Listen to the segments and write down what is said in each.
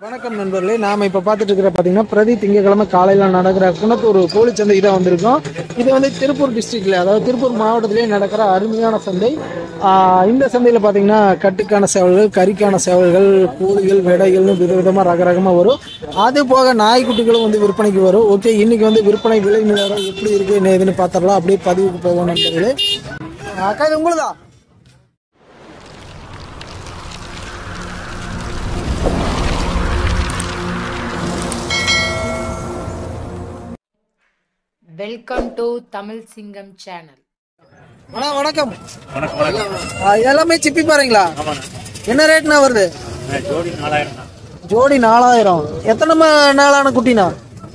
வணக்கம் நண்பர்களே, நாம இப்ப பார்த்துட்டு இருக்கிற பாத்தீங்கன்னா பிரதி திங்கட்கிழமை காலையில நடக்கிற குணத்தூர் கோழிச்சந்தைக்கு தான் வந்திருக்கோம். இது வந்து திருப்பூர் டிஸ்ட்ரிக்ட்ல, அதாவது திருப்பூர் மாவட்டத்திலேயே நடக்கிற அருமையான சந்தை. இந்த சந்தையில பாத்தீங்கன்னா கட்டுக்கான சேவல்கள், கறிக்கான சேவல்கள், கோழிகள், விடைகள்னு விதவிதமா ரகரகமா வரும். அது போக நாய்க்குட்டிகளும் வந்து விற்பனைக்கு வரும். ஓகே, இன்னைக்கு வந்து விற்பனை விலை நிலவரம் எப்படி இருக்கு என்னதுன்னு பாத்திரலாம். அப்படியே பதிவுக்கு போவோம் நண்பர்களே. அக்கா, இது உங்களுதா? வெல்கம் டு தமிழ் சிங்கம் சேனல். வணக்கம். எல்லாமே சிப்பி பாருங்களா? என்ன ரேட்னா வருது? ஜோடி 4000. எத்தனை நாளான குட்டினா?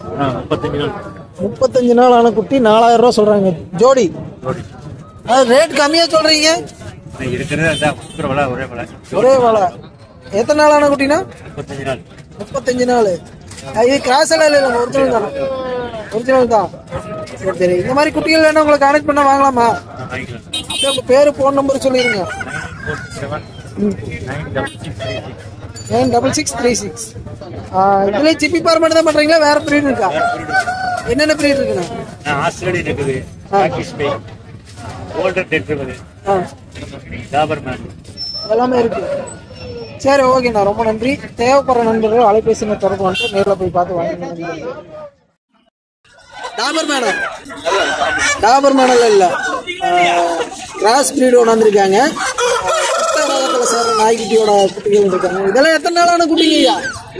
35 நாள் ஆன குட்டி 4000 ரூபா சொல்றாங்க ஜோடி. ரேட் கம்மியா சொல்றீங்க? ஒரே வலை. எத்தனை நாள் ஆன குட்டினா? 35 நாள். இது கிராஸ் எல்லாம் இல்லை, ஒரிஜினல் தானே? ஒரிஜினல் தான். சரி சரி. இந்த மாதிரி குட்டிகள் வேணும் உங்களை கான்டெக்ட் பண்ண வாங்கலாமா? உங்க பேரு, போன் நம்பர் சொல்லிடுங்க. 96636. இதுல சிப்பி பார் மட்டும் தான் பண்றீங்களா? வேற பிரீட் இருக்கா? என்னென்ன பிரீட் இருக்குண்ணா? ஆஸ்திரேலியன் இருக்குது, பாக்கிஸ் பே, கோல்டன் டெட்ரிவர், டாபர்மேன் எல்லாமே இருக்கு. சரி, ஓகேண்ணா, ரொம்ப நன்றி. தேவைப்படுற நண்பர்கள் அலைபேசி தொடர்பு வந்து நேரில் போய் பார்த்து வாங்கிக்கோங்க. டாபர் மேடல் இல்ல, கிராஸ் பிரீடு ஒன்று வந்திருக்காங்க. சேர்ற நாய்க்குட்டியோட குட்டிகள் இருக்காங்க. இதெல்லாம் எத்தனை நாளான குட்டிங்க?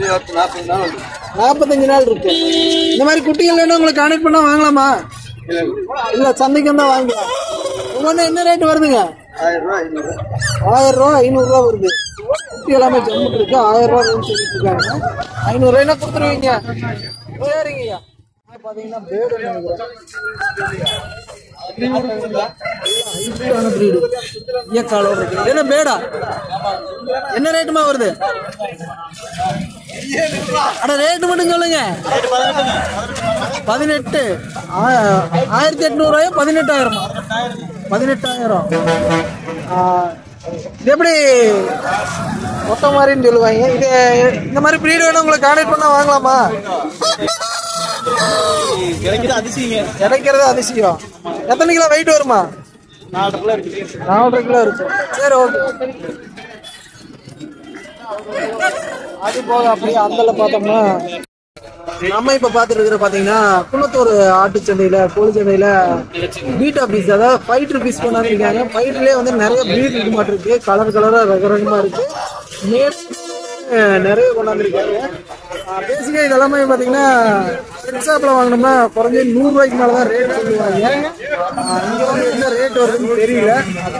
45 நாள் இருக்கு. இந்த மாதிரி குட்டிகள் வேணும் உங்களை கான்டெக்ட் பண்ணா வாங்கலாமா? இல்ல, சந்தைக்கு தான் வாங்கலாம். ஒவ்வொன்று என்ன ரேட் வருதுங்க? 1000 ரூபா, 500 ரூபா வருது. குட்டி எல்லாமே ஜம்முட்டு இருக்கு. 1000 ரூபா சொல்லிட்டு இருக்காங்க. 500 ரூபாய்னா கொடுத்துருவீங்க? சரிங்கய்யா. பாத்தீங்கன்னா பேடு என்ன பேடா? என்ன ரேட்டுமா வருது? அட ரேட்டு மட்டும் சொல்லுங்க. 18. 1800 ரூபாயா? 18,000? 18,000. இது எப்படி மொத்த மாதிரின்னு சொல்லுவாங்க. இது இந்த மாதிரி பிரீடு வேணும் உங்களை கான்டெக்ட் பண்ணா வாங்கலாமா? கிடைக்கிறது அதிசயம். எத்தனை கிலோ வெயிட் வருமா? 4.5 கிலோ இருக்கும். சரி, ஓகே. அது போக அப்படியே அந்தல பார்த்தோம்னா நம்ம இப்ப பாத்துட்டு இருக்கிற பாத்தீங்கன்னா குணத்தூர் ஆட்டு சந்தையில, கோழி சந்தையில பீட்டா பீஸ், அதாவது ஃபைட்டர் பீஸ் கொண்டாந்துருக்காங்க. ஃபைட்டர்லயே வந்து நிறைய பிரீட் இருக்க மாட்டிருக்கு. கலர் கலரா ரகரகமா இருக்கு. நிறைய கொண்டாந்துருக்காங்க. பேசிக்கா இதெல்லாமே பாத்தீங்கன்னா செட் ஷாப்ல வாங்கினோம்னா குறைஞ்ச 100 ரூபாய்க்கு மேலதான் ரேட் சொல்லுவாங்க. இங்க வந்து என்ன ரேட் வருதுன்னு தெரியல.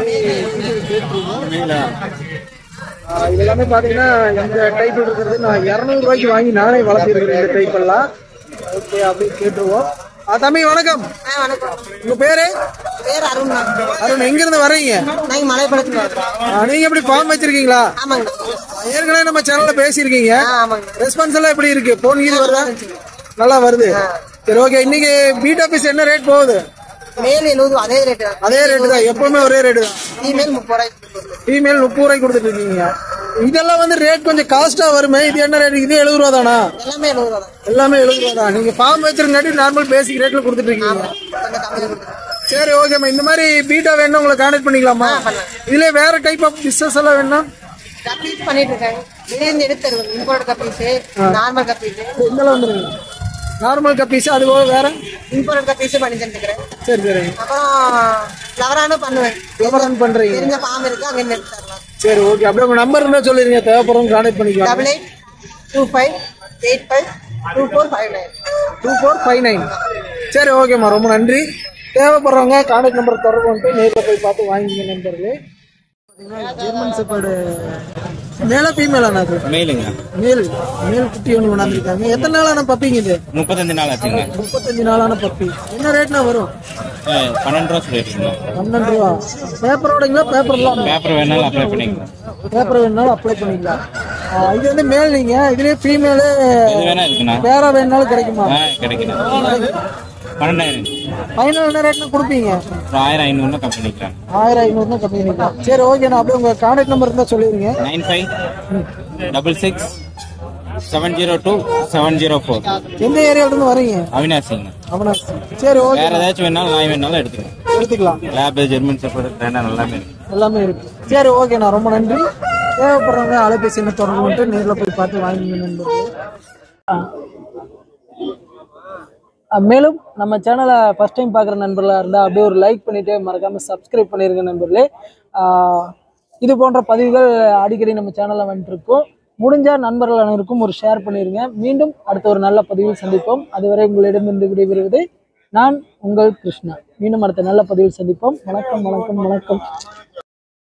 இதெல்லாமே பாத்தீங்கன்னா இந்த டைப் இருக்கிறது நான் 200 ரூபாய்க்கு வாங்கி நானே வளர்த்திருக்கிறேன். இந்த டைப் எல்லாம் ஓகே, அப்படி கேட்டுருவோம். தம்பி வணக்கம். உங்க பேரு? அருண். அருண், எங்க இருந்து வர்றீங்க? நீங்க எப்படி ஃபார்ம் வச்சிருக்கீங்களா? ஏற்கனவே நம்ம சேனல்ல பேசியிருக்கீங்க. ரெஸ்பான்ஸ் எல்லாம் எப்படி இருக்கு? போன் கீது வருதா? நல்லா வருது. சரி, ஓகே. இன்னைக்கு பீட்டா பீஸ் என்ன ரேட் போகுது? அதே ரேட்டு தான், எப்பவுமே ஒரே ரேட்டு தான். ஃபீமேல் 30 ரூபாய்க்கு கொடுத்துட்டு இருக்கீங்க. இதெல்லாம் வந்து ரேட் கொஞ்சம் காஸ்டா வருமே. இது என்ன ரேட்? இது 70 ரூபா தானா? எல்லாமே 70 ரூபா தான். நீங்க ஃபார்ம் வச்சிருக்காட்டி நார்மல் பேசிக் ரேட்ல கொடுத்துட்டு இருக்கீங்க. சரி, ஓகேம்மா. இந்த மாதிரி பீட்டா வேணும் உங்களை கான்டெக்ட் பண்ணிக்கலாமா? இதுல வேற டைப் ஆஃப் பிசினஸ் எல்லாம் வேணும் பண்ணிட்டு இருக்காங்க. நார்மல் கப்பீஸ், அது போக வேற இம்போர்ட் கப்பீஸ் பண்ணி தந்துக்கிறேன். சரி சரி. அப்புறம் ஃப்ளவரானும் பண்ணுவேன். ஃப்ளவரான் பண்றீங்க? தெரிஞ்ச ஃபார்ம் இருக்கு, அங்க இருந்து தரலாம். சரி, ஓகே. அப்படியே உங்க நம்பர் இருந்தா சொல்லிருங்க, தேவைப்படுறவங்க கான்டெக்ட் பண்ணிக்கலாம். 8825852459. 2459. சரி, ஓகேம்மா, ரொம்ப நன்றி. தேவைப்படுறவங்க கான்டெக்ட் நம்பர் தொடர்பு வந்துட்டு நேரில் போய் பார்த்து வாங்கிங்க நண்பர்களே. ஜெர்மன் ஷெப்பர்டு மேல ஃபீமேலா? மேலுங்க. மேல் குட்டி ஒன்று கொண்டாந்துருக்காங்க. எத்தனை நாளான பப்பிங்க இது? 35 நாள் ஆச்சுங்க. 35 நாளான பப்பி. என்ன ரேட்னா வரும்? 12 ரூபா சொல்லிருக்கீங்க. 12 ரூபா. பேப்பரோடங்களா? பேப்பர்லாம் பேப்பர் வேணாலும் அப்ளை பண்ணிக்கலாம். பேப்பர் வேணாலும் அப்ளை பண்ணிக்கலாம். இது வந்து மேல். நீங்க இதுலயே ஃபீமேலு வேணா இருக்குண்ணா. வேற வேணாலும் கிடைக்குமா? கிடைக்கும். 12,000. ஃபைனல் என்ன ரேட்னா கொடுப்பீங்க? 1500 கம்மி பண்ணிக்கலாம். 1500 கம்மி பண்ணிக்கலாம். சரி, ஓகே. நான் அப்படியே உங்க கான்டாக்ட் நம்பர் இருந்தா சொல்லிருங்க. 9566 702-704. எந்த ஏரியாவிலேருந்து வரீங்க? அவினாசிங்க. அவினாசி. சரி, ஓகே. வேற ஏதாச்சும் வேணாலும் நாய் வேணாலும் எடுத்துக்கலாம். லேப், ஜெர்மன் ஷெப்பர்ட், ட்ரெயினர் எல்லாமே இருக்கு. எல்லாமே இருக்கு. சரி, ஓகேண்ணா, ரொம்ப நன்றி. தேவைப்படுறவங்க அலைபேசி என்ன தொடர்பு பண்ணிட்டு நேரில் போய் பார்த்து வாங்கிங்க நண்பர்களே. மேலும் நம்ம சேனலை ஃபஸ்ட் டைம் பார்க்குற நண்பர்களாக இருந்தால் அப்படியே ஒரு லைக் பண்ணிவிட்டு மறக்காமல் சப்ஸ்கிரைப் பண்ணியிருக்க நண்பர்களே. இது போன்ற பதிவுகள் அடிக்கடி நம்ம சேனலில் வந்துட்டுருக்கோம். முடிஞ்சால் நண்பர்கள் அனைவருக்கும் ஒரு ஷேர் பண்ணிடுங்க. மீண்டும் அடுத்த ஒரு நல்ல பதிவில் சந்திப்போம். அதுவரை உங்களிடமிருந்து விடைபெறுவது நான் உங்கள் கிருஷ்ணா. மீண்டும் அடுத்த நல்ல பதிவில் சந்திப்போம். வணக்கம், வணக்கம், வணக்கம்.